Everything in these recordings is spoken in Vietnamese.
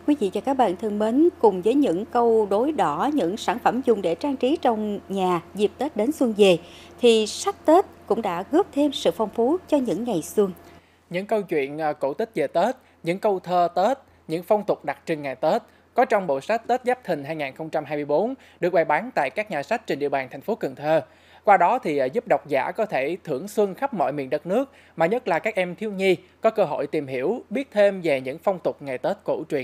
Quý vị và các bạn thân mến, cùng với những câu đối đỏ, những sản phẩm dùng để trang trí trong nhà dịp Tết đến xuân về, thì sách Tết cũng đã góp thêm sự phong phú cho những ngày xuân. Những câu chuyện cổ tích về Tết, những câu thơ Tết, những phong tục đặc trưng ngày Tết có trong bộ sách Tết Giáp Thìn 2024 được bày bán tại các nhà sách trên địa bàn thành phố Cần Thơ. Qua đó thì giúp độc giả có thể thưởng xuân khắp mọi miền đất nước, mà nhất là các em thiếu nhi có cơ hội tìm hiểu, biết thêm về những phong tục ngày Tết cổ truyền.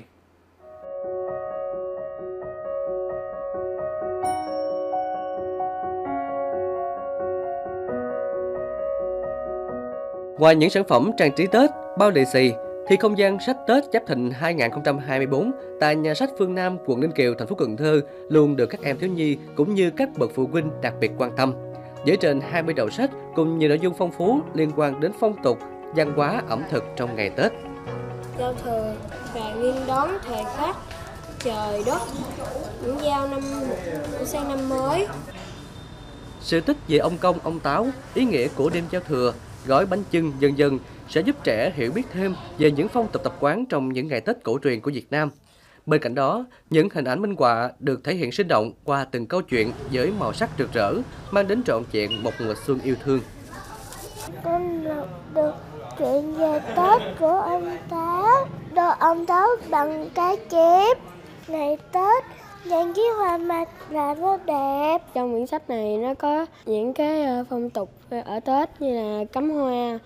Ngoài những sản phẩm trang trí Tết, bao lì xì, thì không gian sách Tết Giáp Thìn 2024 tại nhà sách Phương Nam, quận Ninh Kiều, thành phố Cần Thơ luôn được các em thiếu nhi cũng như các bậc phụ huynh đặc biệt quan tâm. Với trên 20 đầu sách cùng nhiều nội dung phong phú liên quan đến phong tục, văn hóa, ẩm thực trong ngày Tết. Giao thừa và nghênh đón thời khắc trời đất, những giao sang năm mới. Sự tích về ông Công, ông Táo, ý nghĩa của đêm giao thừa, gói bánh chưng vân vân sẽ giúp trẻ hiểu biết thêm về những phong tục tập quán trong những ngày Tết cổ truyền của Việt Nam. Bên cạnh đó, những hình ảnh minh họa được thể hiện sinh động qua từng câu chuyện với màu sắc rực rỡ, mang đến trọn vẹn một mùa xuân yêu thương. Con được chuyện về Tết của ông Táo. Đồ ông Táo bằng cái chép. Ngày Tết, những chiếc hoa mặt là nó đẹp. Trong quyển sách này nó có những cái phong tục ở Tết như là cắm hoa,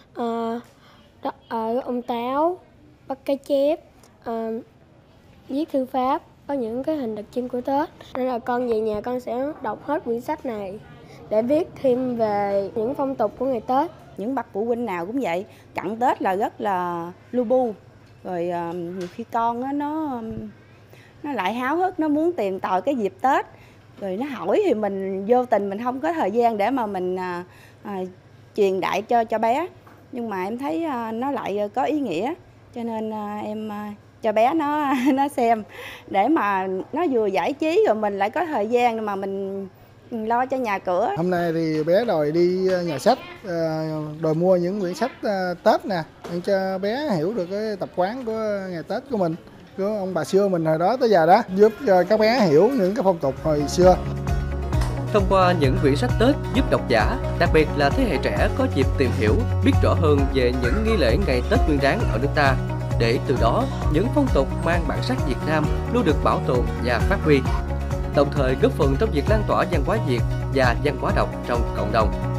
ông Táo, bắt cái chép, viết thư pháp, có những cái hình đặc trưng của Tết. Nên là con về nhà con sẽ đọc hết quyển sách này để biết thêm về những phong tục của ngày Tết. Những bậc phụ huynh nào cũng vậy, cận Tết là rất là lu bu. Rồi nhiều khi con á, nó lại háo hức, nó muốn tìm tòi cái dịp Tết. Rồi nó hỏi thì mình vô tình mình không có thời gian để mà mình truyền đại cho bé. Nhưng mà em thấy nó lại có ý nghĩa, cho nên em cho bé nó xem để mà nó vừa giải trí rồi mình lại có thời gian mà mình lo cho nhà cửa. Hôm nay thì bé đòi đi nhà sách, đòi mua những quyển sách Tết nè, để cho bé hiểu được cái tập quán của ngày Tết của mình, của ông bà xưa mình hồi đó tới giờ đó, giúp cho các bé hiểu những cái phong tục hồi xưa. Thông qua những quyển sách Tết giúp độc giả, đặc biệt là thế hệ trẻ có dịp tìm hiểu, biết rõ hơn về những nghi lễ ngày Tết Nguyên đán ở nước ta, để từ đó những phong tục mang bản sắc Việt Nam luôn được bảo tồn và phát huy, đồng thời góp phần trong việc lan tỏa văn hóa Việt và văn hóa đọc trong cộng đồng.